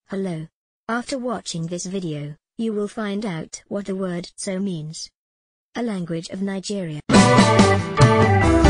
Hello. After watching this video, you will find out what the word "so" means. A language of Nigeria.